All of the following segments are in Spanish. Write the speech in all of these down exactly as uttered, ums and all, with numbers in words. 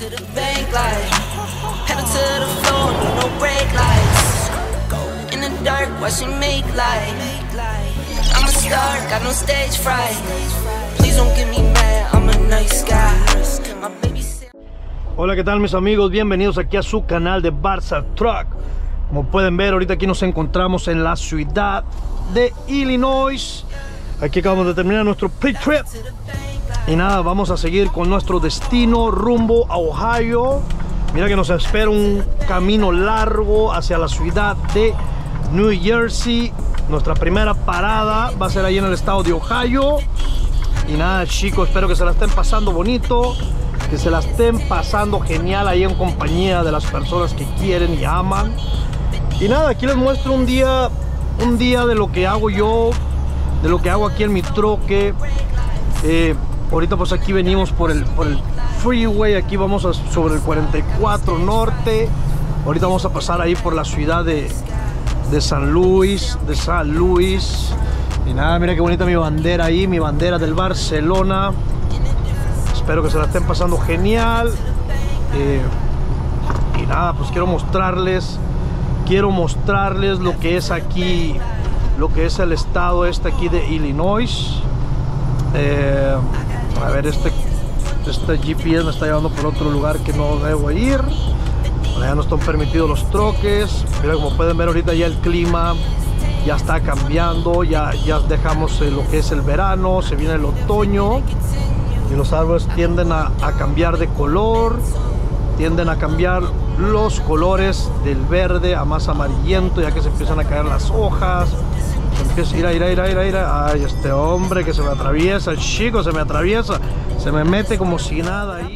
to the bank like pedal to the floor, no brake lights. In the dark, watch me make light. I'm a star, got no stage fright. Please don't get me mad, I'm a nice guy. My baby said... Hola, ¿qué tal mis amigos? Bienvenidos aquí a su canal de Barça Truck. Como pueden ver, ahorita aquí nos encontramos en la ciudad de Illinois. Aquí acabamos de terminar nuestro pre-trip. Y nada, vamos a seguir con nuestro destino rumbo a Ohio. Mira que nos espera un camino largo hacia la ciudad de New Jersey. Nuestra primera parada va a ser ahí en el estado de Ohio. Y nada, chicos, espero que se la estén pasando bonito, que se la estén pasando genial ahí en compañía de las personas que quieren y aman. Y nada, aquí les muestro un día, un día de lo que hago yo, de lo que hago aquí en mi troque. Eh, ahorita pues aquí venimos por el, por el freeway, aquí vamos a, sobre el cuarenta y cuatro norte. Ahorita vamos a pasar ahí por la ciudad de, de San Luis, de San Luis. Y nada, mira qué bonita mi bandera ahí, mi bandera del Barcelona. Espero que se la estén pasando genial. Eh, y nada, pues quiero mostrarles, quiero mostrarles lo que es aquí, lo que es el estado este aquí de Illinois. Eh, a ver, este, este G P S me está llevando por otro lugar que no debo ir. Bueno, ya no están permitidos los troques. Mira, como pueden ver ahorita ya el clima ya está cambiando, ya, ya dejamos eh, lo que es el verano, se viene el otoño y los árboles tienden a, a cambiar de color, tienden a cambiar los colores del verde a más amarillento, ya que se empiezan a caer las hojas. Se empieza a ir, a ir, a ir, a ir, a ir. Ay, este hombre que se me atraviesa, el chico se me atraviesa, se me mete como si nada ahí.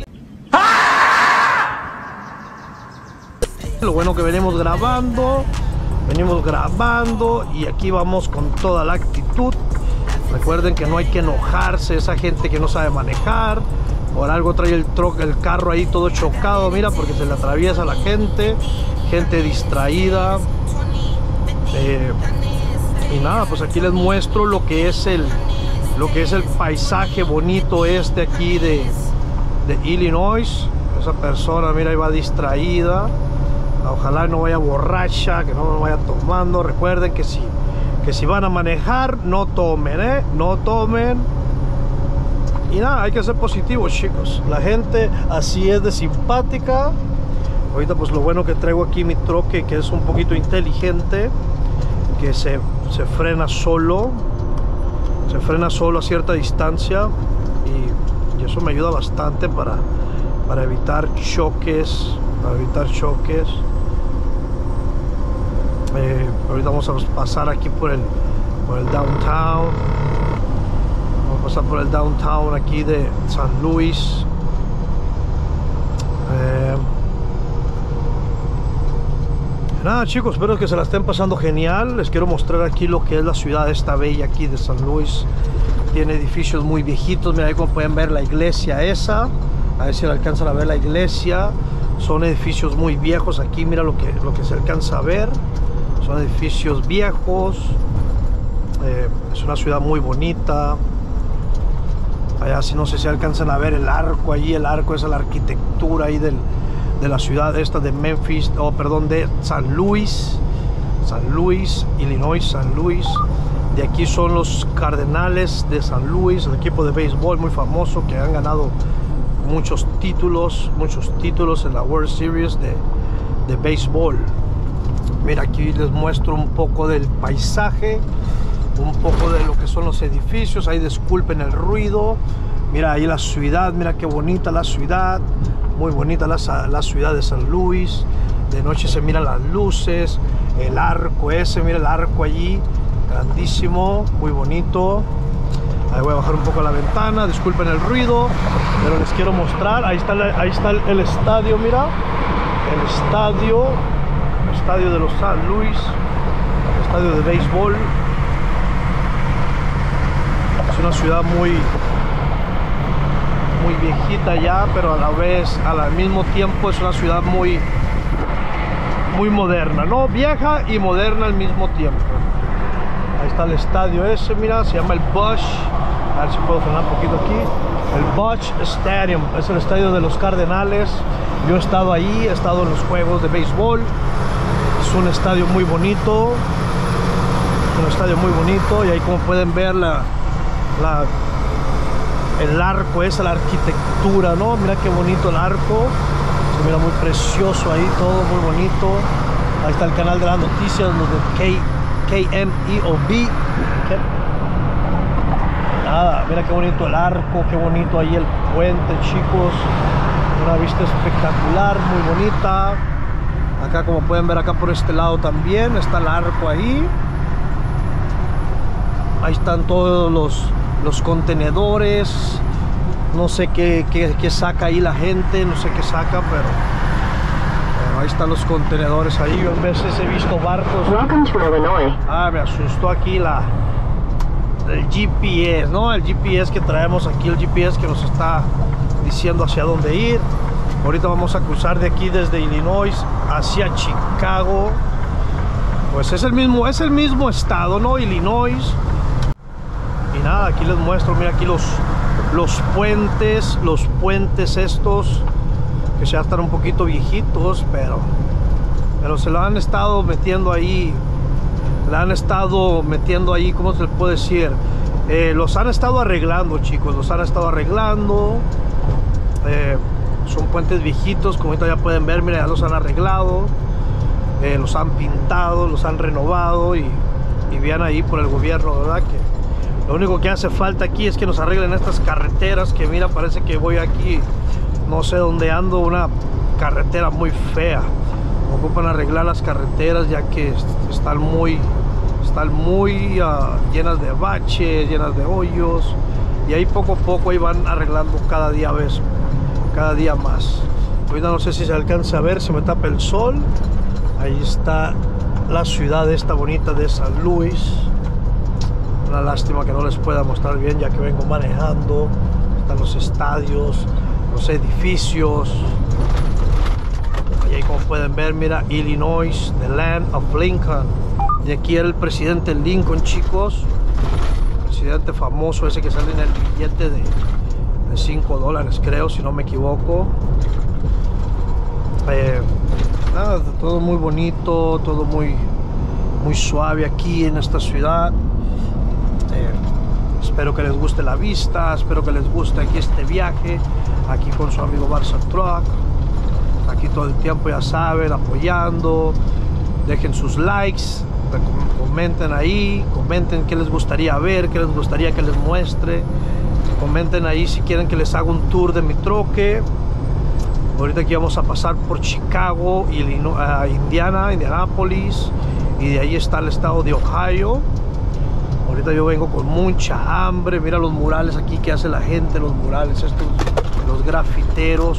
Lo bueno que venimos grabando, venimos grabando y aquí vamos con toda la actitud. Recuerden que no hay que enojarse, esa gente que no sabe manejar, por algo trae el truck, el carro ahí todo chocado, mira, porque se le atraviesa a la gente, gente distraída. Eh, y nada, pues aquí les muestro lo que es el, lo que es el paisaje bonito este aquí de, de Illinois. Esa persona, mira, ahí va distraída. Ojalá no vaya borracha, que no vaya tomando. Recuerden que si, que si van a manejar, no tomen, ¿eh? No tomen. Y nada, hay que ser positivos, chicos. La gente así es de simpática. Ahorita pues lo bueno que traigo aquí mi troque, que es un poquito inteligente, que se, se frena solo. Se frena solo a cierta distancia. Y, y eso me ayuda bastante para, para evitar choques. Para evitar choques. Eh, ahorita vamos a pasar aquí por el, por el downtown. Vamos a pasar por el downtown aquí de San Luis. Eh, nada, chicos, espero que se la estén pasando genial. Les quiero mostrar aquí lo que es la ciudad esta bella aquí de San Luis. Tiene edificios muy viejitos. Mira ahí como pueden ver la iglesia esa. A ver si alcanzan a ver la iglesia. Son edificios muy viejos aquí. Mira lo que, lo que se alcanza a ver. Son edificios viejos. Eh, es una ciudad muy bonita. Allá si no sé si alcanzan a ver el arco allí. El arco es la arquitectura ahí del, de la ciudad esta de Memphis. Oh, perdón, de San Luis. San Luis, Illinois, San Luis. De aquí son los Cardenales de San Luis, el equipo de béisbol muy famoso que han ganado muchos títulos, muchos títulos en la World Series de, de béisbol. Mira, aquí les muestro un poco del paisaje, un poco de lo que son los edificios. Ahí disculpen el ruido. Mira ahí la ciudad, mira qué bonita la ciudad, muy bonita la, la ciudad de San Luis. De noche se miran las luces, el arco ese, mira el arco allí, grandísimo, muy bonito. Ahí voy a bajar un poco la ventana, disculpen el ruido, pero les quiero mostrar. Ahí está, la, ahí está el, el estadio, mira. El estadio, el estadio de los San Luis, el estadio de béisbol. Es una ciudad muy, muy viejita ya, pero a la vez, al mismo tiempo es una ciudad muy, muy moderna, ¿no? Vieja y moderna al mismo tiempo. Ahí está el estadio ese, mira, se llama el Busch A ver si puedo frenar un poquito aquí. El Busch Stadium es el estadio de los Cardenales. Yo he estado ahí, he estado en los juegos de béisbol. Es un estadio muy bonito. Un estadio muy bonito. Y ahí, como pueden ver, la, la, el arco, esa la arquitectura, ¿no? Mira qué bonito el arco. Se mira muy precioso ahí, todo muy bonito. Ahí está el canal de las noticias, los de K M E O B. Nada, mira qué bonito el arco, qué bonito ahí el puente, chicos. Una vista espectacular, muy bonita. Acá, como pueden ver, acá por este lado también está el arco ahí. Ahí están todos los, los contenedores. No sé qué, qué, qué saca ahí la gente, no sé qué saca, pero, pero ahí están los contenedores ahí. Yo en veces he visto barcos. Welcome to Illinois. Ah, me asustó aquí la el G P S, ¿no? El G P S que traemos aquí, el G P S que nos está diciendo hacia dónde ir. Ahorita vamos a cruzar de aquí desde Illinois hacia Chicago. Pues es el mismo, es el mismo estado, ¿no? Illinois. Y nada, aquí les muestro, mira aquí los, los puentes, los puentes estos, que ya están un poquito viejitos, pero, pero se lo han estado metiendo ahí. La han estado metiendo ahí, ¿cómo se le puede decir? Eh, los han estado arreglando, chicos, los han estado arreglando. Eh, son puentes viejitos, como ahorita ya pueden ver, mira, ya los han arreglado. Eh, los han pintado, los han renovado y, y vean ahí por el gobierno, ¿verdad? Que lo único que hace falta aquí es que nos arreglen estas carreteras, que mira, parece que voy aquí, no sé dónde ando, una carretera muy fea. Ocupan arreglar las carreteras ya que están muy están muy uh, llenas de baches, llenas de hoyos, y ahí poco a poco ahí van arreglando cada día vez cada día más. Ahorita no sé si se alcanza a ver, se me tapa el sol. Ahí está la ciudad esta bonita de San Luis. Una lástima que no les pueda mostrar bien ya que vengo manejando. Están los estadios, los edificios. Y ahí, como pueden ver, mira, Illinois, the land of Lincoln. Y aquí era el presidente Lincoln, chicos. El presidente famoso ese que sale en el billete de, de cinco dólares, creo, si no me equivoco. Eh, nada, todo muy bonito, todo muy, muy suave aquí en esta ciudad. Eh, espero que les guste la vista, espero que les guste aquí este viaje, aquí con su amigo Barça Truck. Aquí todo el tiempo, ya saben, apoyando. Dejen sus likes, comenten ahí, comenten qué les gustaría ver, qué les gustaría que les muestre. Comenten ahí si quieren que les haga un tour de mi troque. Ahorita aquí vamos a pasar por Chicago, Illinois, uh, Indiana, Indianapolis, y de ahí está el estado de Ohio. Ahorita yo vengo con mucha hambre. Mira los murales aquí que hace la gente, los murales estos, los grafiteros.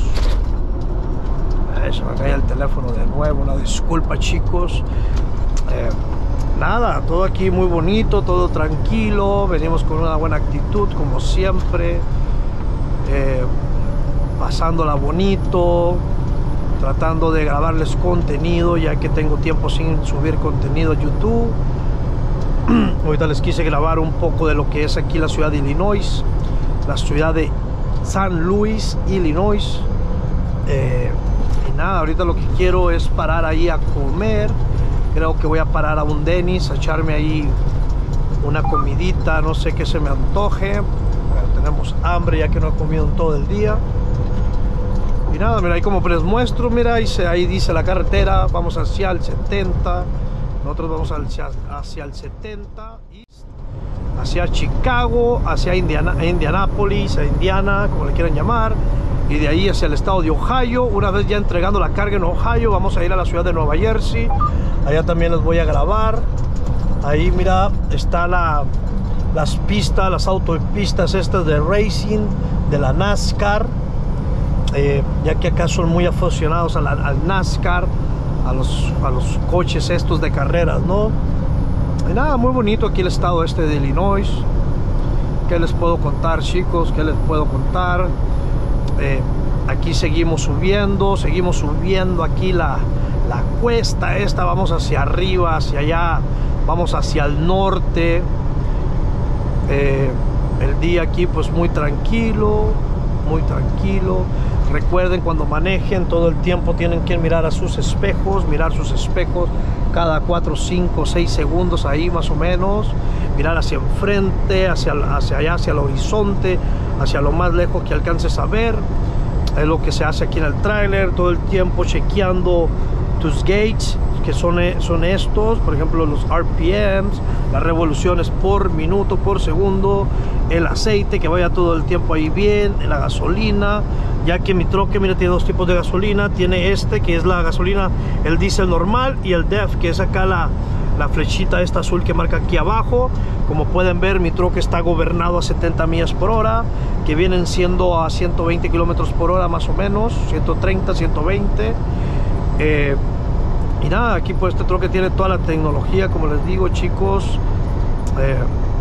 Se me cae el teléfono de nuevo, una disculpa, chicos. Eh, nada, todo aquí muy bonito, todo tranquilo. Venimos con una buena actitud, como siempre. Eh, pasándola bonito, tratando de grabarles contenido, ya que tengo tiempo sin subir contenido a YouTube. Ahorita les quise grabar un poco de lo que es aquí la ciudad de Illinois, la ciudad de San Luis, Illinois. Eh, y nada, ahorita lo que quiero es parar ahí a comer. Creo que voy a parar a un Denny's, a echarme ahí una comidita, no sé qué se me antoje. Pero tenemos hambre ya que no he comido en todo el día. Y nada, mira, ahí como les muestro, mira, ahí, se, ahí dice la carretera, vamos hacia el setenta. Nosotros vamos hacia, hacia el setenta, hacia Chicago, hacia Indiana, Indianapolis, a Indiana, como le quieran llamar. Y de ahí hacia el estado de Ohio. Una vez ya entregando la carga en Ohio, vamos a ir a la ciudad de Nueva Jersey. Allá también les voy a grabar. Ahí, mira, está la, las pistas, las autopistas estas de racing, de la NASCAR. Eh, ya que acá son muy aficionados al, al NASCAR, a los, a los coches estos de carreras, ¿no? Y nada, muy bonito aquí el estado este de Illinois. ¿Qué les puedo contar, chicos? ¿Qué les puedo contar? Eh, aquí seguimos subiendo, seguimos subiendo aquí la, la cuesta esta, vamos hacia arriba, hacia allá, vamos hacia el norte. Eh, el día aquí pues muy tranquilo, muy tranquilo. Recuerden, cuando manejen todo el tiempo tienen que mirar a sus espejos, mirar sus espejos cada cuatro, cinco, seis segundos, ahí más o menos. Mirar hacia enfrente, hacia, hacia allá, hacia el horizonte, hacia lo más lejos que alcances a ver. Es lo que se hace aquí en el tráiler, todo el tiempo chequeando tus gauges, que son, son estos, por ejemplo los R P Ms, las revoluciones por minuto, por segundo, el aceite, que vaya todo el tiempo ahí bien, la gasolina, ya que mi troque, mira, tiene dos tipos de gasolina. Tiene este, que es la gasolina, el diésel normal, y el D E F, que es acá la, la flechita esta azul que marca aquí abajo. Como pueden ver, mi troque está gobernado a setenta millas por hora, que vienen siendo a ciento veinte kilómetros por hora más o menos, ciento treinta, ciento veinte. Eh, y nada, aquí pues este troque tiene toda la tecnología, como les digo, chicos. Eh,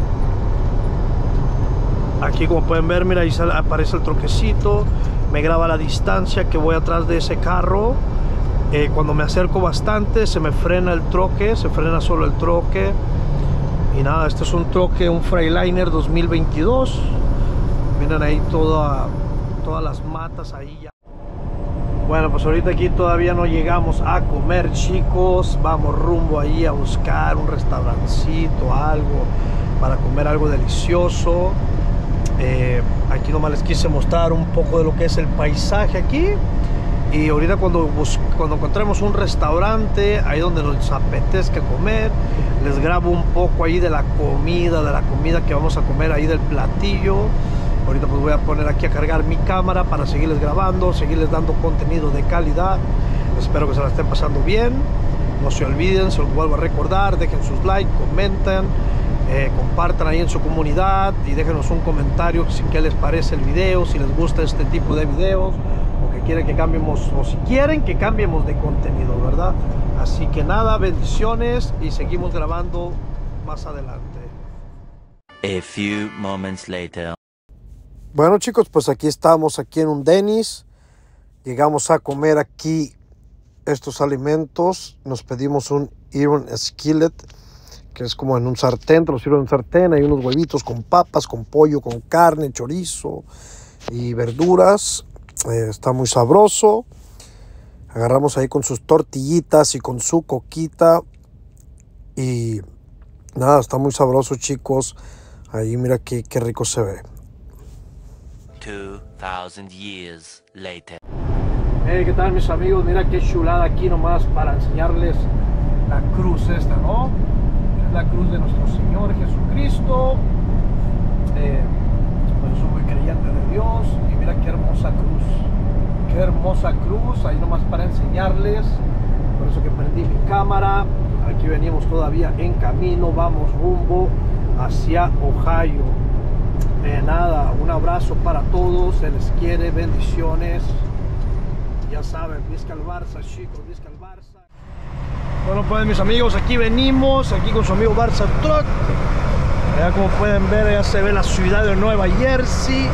aquí como pueden ver, mira, ahí sale, aparece el troquecito, me graba la distancia que voy atrás de ese carro. Eh, cuando me acerco bastante se me frena el troque, se frena solo el troque. Y nada, este es un troque, un Freightliner dos mil veintidós. Miren ahí toda, todas las matas ahí ya. Bueno, pues ahorita aquí todavía no llegamos a comer, chicos. Vamos rumbo ahí a buscar un restaurancito, algo para comer, algo delicioso. Eh, aquí nomás les quise mostrar un poco de lo que es el paisaje aquí. Y ahorita cuando, cuando encontremos un restaurante ahí donde nos apetezca comer, les grabo un poco ahí de la comida, de la comida que vamos a comer ahí, del platillo. Ahorita pues voy a poner aquí a cargar mi cámara para seguirles grabando, seguirles dando contenido de calidad. Espero que se la estén pasando bien. No se olviden, se los vuelvo a recordar, dejen sus likes, comenten, eh, compartan ahí en su comunidad y déjenos un comentario si qué les parece el video, si les gusta este tipo de videos, o que quieren que cambiemos, o si quieren que cambiemos de contenido, ¿verdad? Así que nada, bendiciones y seguimos grabando más adelante. A few moments later. Bueno, chicos, pues aquí estamos, aquí en un Denny's. Llegamos a comer aquí estos alimentos. Nos pedimos un Iron Skillet, que es como en un sartén, te lo sirven en un sartén. Hay unos huevitos con papas, con pollo, con carne, chorizo y verduras. Eh, está muy sabroso. Agarramos ahí con sus tortillitas y con su coquita. Y nada, está muy sabroso, chicos. Ahí mira qué, qué rico se ve. two thousand years later. Hey, ¿qué tal, mis amigos? Mira qué chulada aquí nomás para enseñarles la cruz esta, ¿no? Es la cruz de nuestro Señor Jesucristo. Eh, pues soy muy creyente de Dios. Y mira qué hermosa cruz. Qué hermosa cruz. Ahí nomás para enseñarles. Por eso que prendí mi cámara. Aquí venimos todavía en camino. Vamos rumbo hacia Ohio. De nada, un abrazo para todos, se les quiere, bendiciones. Ya saben, Vizca el Barça, chicos, Vizca el Barça. Bueno, pues mis amigos, aquí venimos, aquí con su amigo Barça Truck. Allá como pueden ver, ya se ve la ciudad de Nueva Jersey.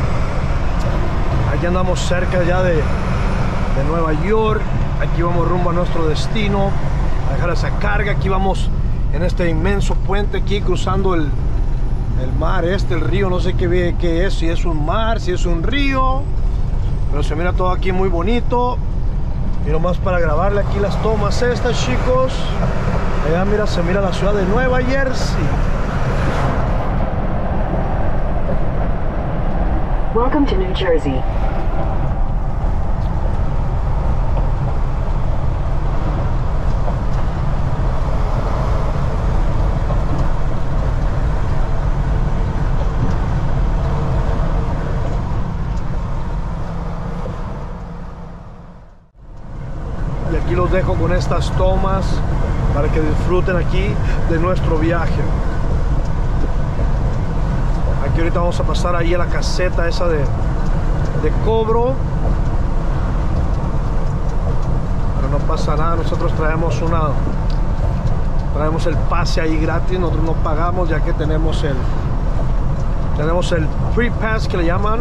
Aquí andamos cerca ya de, de Nueva York. Aquí vamos rumbo a nuestro destino, a dejar esa carga. Aquí vamos en este inmenso puente aquí cruzando el el mar este, el río, no sé qué, qué es, si es un mar, si es un río, pero se mira todo aquí muy bonito. Y nomás para grabarle aquí las tomas estas, chicos. Allá mira, se mira la ciudad de Nueva Jersey. Welcome to New Jersey. Aquí los dejo con estas tomas para que disfruten aquí de nuestro viaje. Aquí ahorita vamos a pasar ahí a la caseta esa de, de cobro, pero no pasa nada, nosotros traemos una traemos el pase ahí gratis, nosotros no pagamos ya que tenemos el tenemos el free pass que le llaman.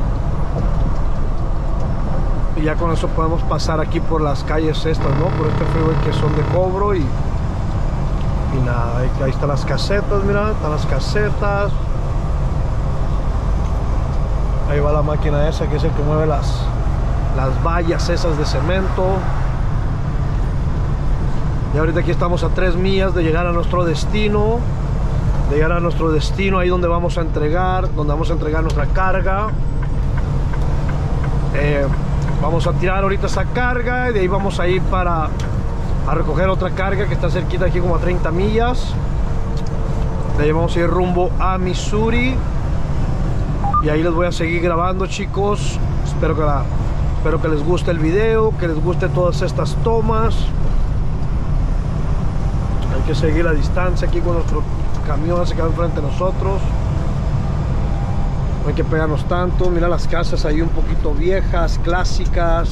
Y ya con eso podemos pasar aquí por las calles estas, ¿no? Por este freeway que son de cobro y, y nada, ahí, ahí están las casetas, mira, están las casetas. va la máquina esa que es el que mueve las, las vallas esas de cemento. Y ahorita aquí estamos a tres millas de llegar a nuestro destino. De llegar a nuestro destino, ahí donde vamos a entregar, donde vamos a entregar nuestra carga. Eh, vamos a tirar ahorita esa carga y de ahí vamos a ir para a recoger otra carga que está cerquita aquí como a treinta millas. De ahí vamos a ir rumbo a Missouri y ahí les voy a seguir grabando, chicos. Espero que, la, espero que les guste el video, que les guste todas estas tomas. Hay que seguir la distancia aquí con nuestro camión ese que va enfrente de nosotros. No hay que pegarnos tanto. Mira las casas ahí un poquito viejas, clásicas.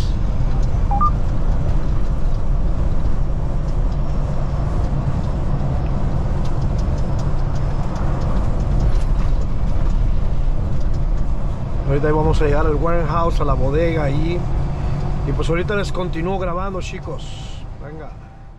Ahorita vamos a llegar al warehouse, a la bodega ahí. Y pues ahorita les continúo grabando, chicos. Venga.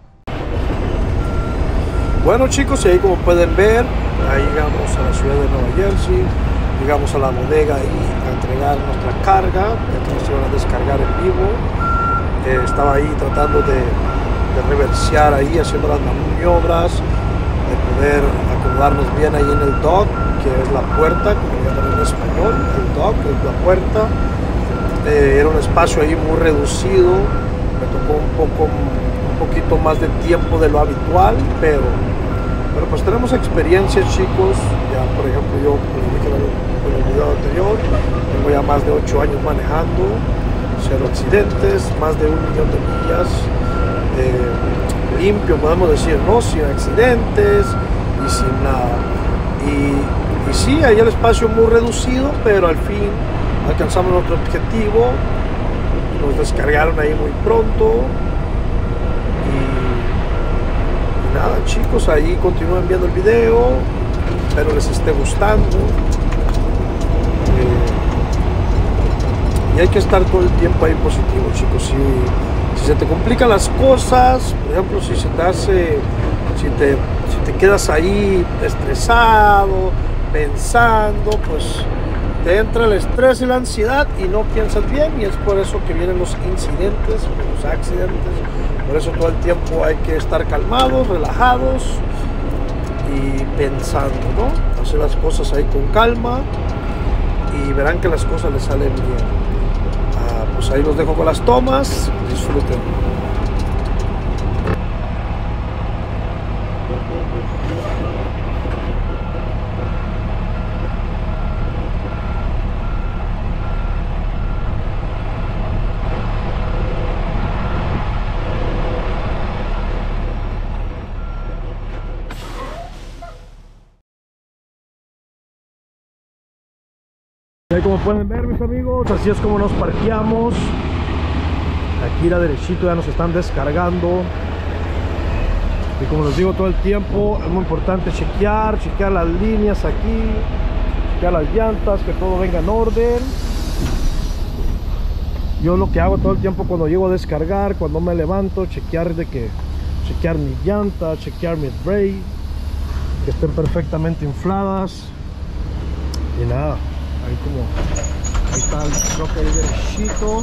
Bueno, chicos, y ahí como pueden ver, ahí llegamos a la ciudad de Nueva Jersey. Llegamos a la bodega y a entregar nuestra carga, ya que nos iban a descargar en vivo. Eh, estaba ahí tratando de, de reversear ahí, haciendo las maniobras, de poder acomodarnos bien ahí en el dock, que es la puerta, como llaman en español, el dock es la puerta. Eh, era un espacio ahí muy reducido, me tocó un poco, un poquito más de tiempo de lo habitual, pero, pero pues tenemos experiencia, chicos. Ya, por ejemplo, yo, como dije en el video anterior, tengo ya más de ocho años manejando, cero accidentes, más de un millón de millas, eh, limpio, podemos decir, ¿no? Sin accidentes y sin nada. Y, y sí, hay el espacio muy reducido, pero al fin alcanzamos nuestro objetivo. Nos descargaron ahí muy pronto. Y, y nada, chicos, ahí continúen viendo el video. Espero les esté gustando. Eh, y hay que estar todo el tiempo ahí positivo, chicos. Si, si se te complican las cosas, por ejemplo, si se te hace, si te, si te quedas ahí estresado, pensando, pues te entra el estrés y la ansiedad y no piensas bien, y es por eso que vienen los incidentes, los accidentes. Por eso todo el tiempo hay que estar calmados, relajados y pensando, ¿no? Hacer las cosas ahí con calma y verán que las cosas les salen bien. Ah, pues ahí los dejo con las tomas, disfruten. Y como pueden ver, mis amigos, así es como nos parqueamos. Aquí a la derechito ya nos están descargando. Y como les digo todo el tiempo, es muy importante chequear, chequear las líneas aquí, chequear las llantas, que todo venga en orden. Yo lo que hago todo el tiempo cuando llego a descargar, cuando me levanto, chequear de que chequear mis llantas, chequear mis brakes, que estén perfectamente infladas. Y nada, ahí como ahí está el truck ahí derechito.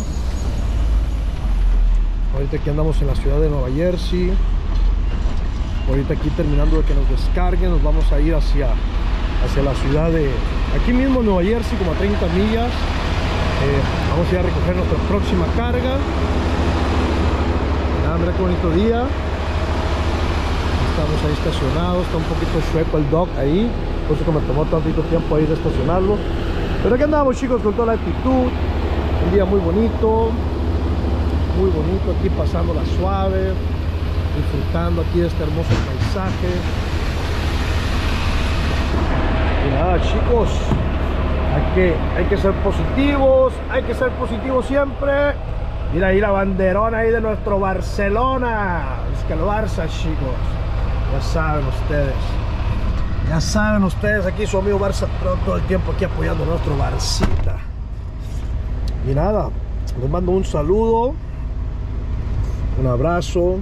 Ahorita aquí andamos en la ciudad de Nueva Jersey. Ahorita aquí terminando de que nos descarguen, nos vamos a ir hacia, hacia la ciudad de aquí mismo Nueva Jersey, como a treinta millas. Eh, vamos a ir a recoger nuestra próxima carga. Y nada, mira qué bonito día. Estamos ahí estacionados, está un poquito chueco el dock ahí, por eso que me tomó tantito tiempo ahí de estacionarlo. Pero aquí andamos, chicos, con toda la actitud. Un día muy bonito, muy bonito aquí, pasándola suave, disfrutando aquí de este hermoso paisaje. Y nada, chicos, hay que, hay que ser positivos, hay que ser positivos siempre. Mira ahí la banderona ahí de nuestro Barcelona. Es que el Barça, chicos, ya saben ustedes. Ya saben ustedes, aquí su amigo Barça todo el tiempo aquí apoyando a nuestro Barcita. Y nada, les mando un saludo, un abrazo.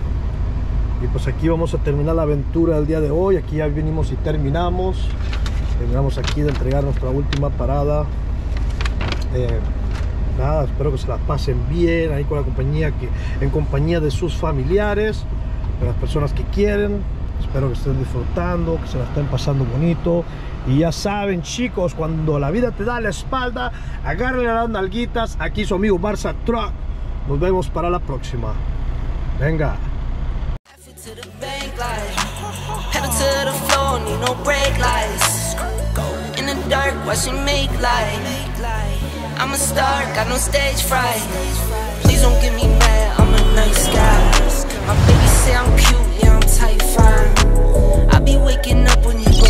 Y, y pues aquí vamos a terminar la aventura del día de hoy. Aquí ya venimos y terminamos. Terminamos aquí de entregar nuestra última parada. Eh, nada, espero que se la pasen bien ahí con la compañía, que, en compañía de sus familiares, de las personas que quieren. Espero que estén disfrutando, que se la estén pasando bonito. Y ya saben, chicos, cuando la vida te da la espalda, agárrenle las nalguitas. Aquí su amigo Barça Truck. Nos vemos para la próxima. Venga. To the bank light, pedal to the floor, need no brake lights. In the dark, watching make light. I'm a star, got no stage fright. Please don't get me mad, I'm a nice guy. My baby say I'm cute, yeah I'm tight fine. I be waking up when you go